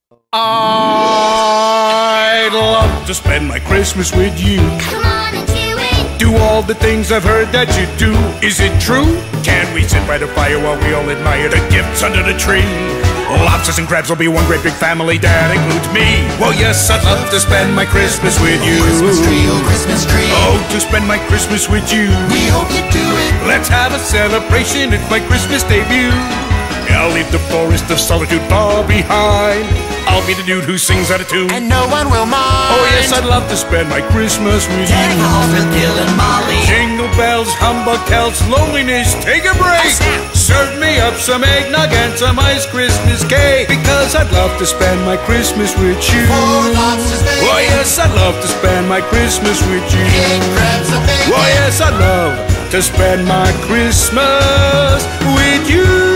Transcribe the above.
I'd love to spend my Christmas with you. Come on and do it. Do all the things I've heard that you do. Is it true? Can we sit by the fire while we all admire the gifts under the tree? Lobsters and crabs will be one great big family. That includes me. Well, yes, I'd love to spend my Christmas with you. Christmas tree, oh Christmas tree. Oh, to spend my Christmas with you. We hope you do it. Let's have a celebration. It's my Christmas debut. I'll leave the forest of solitude far behind. I'll be the dude who sings out of tune. And no one will mind. Oh yes, I'd love to spend my Christmas with Deck you. halls with Bill and Molly. Jingle bells, humbug tells, loneliness, take a break. Serve me up some eggnog and some ice Christmas cake. Because I'd love to spend my Christmas with you. Four lobsters, baby. Oh yes, I'd love to spend my Christmas with you. King crabs a baby. Oh yes, I'd love to spend my Christmas with you.